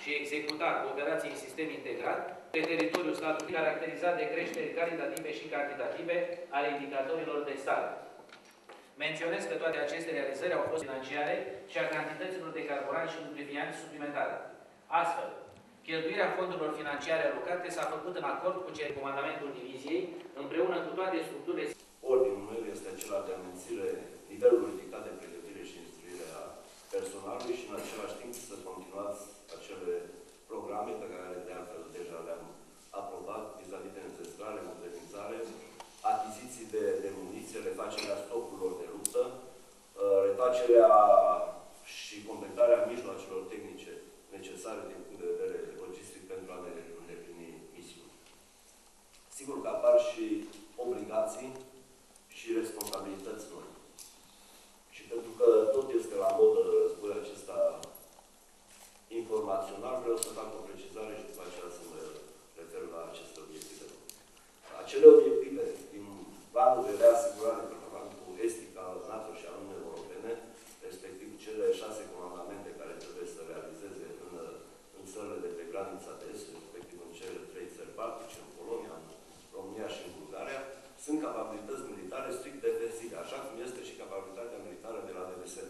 și executa operații în sistem integrat pe teritoriul statului caracterizat de creșteri calitative și cantitative ale indicatorilor de stare. Menționez că toate aceste realizări au fost financiare și a cantităților de carburant și lubrifianți suplimentare. Astfel, cheltuirea fondurilor financiare alocate s-a făcut în acord cu comandamentul diviziei, împreună cu toate structurile. Ordinul meu este acela de a menține nivelul ridicat de pregătire și instruire a personalului și în același timp să continuați acele programe pe care de altfel deja le-am aprobat vis-a-vis de înzestrare, modernizare, achiziții de muniție, refacerea stocurilor de luptă, refacerea și completarea mijloacelor tehnice necesare din punct de vedere logistic pentru a ne îndeplini misiuni. Sigur că apar și obligații și responsabilități noi. Și pentru că tot este la modă războiul acesta informațional, vreau să fac o precizare și după aceea să mă refer la aceste obiective. Acele obiective din planul de reasigurare pe Parlamentul Estic al NATO și al Uniunii Europene, respectiv cele 6 comandamente care trebuie să realizeze în țările de pe granița de est, respectiv în cele 3 țări baltice, în Polonia, în România și în Bulgaria, sunt capabilități militare strict defensive, așa cum este și capabilitatea militară de la DVSR.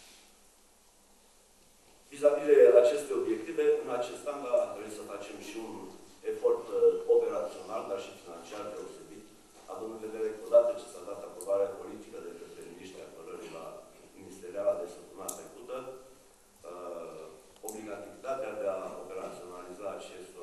Vis-a-vis de aceste obiective, în acest an trebuie să facem și un efort operațional, dar și financiar deosebit, având în vedere că odată ce s-a dat aprobarea politică de către miniștrii apărării la ministeriala de săptămâna trecută, obligativitatea de a operaționaliza acest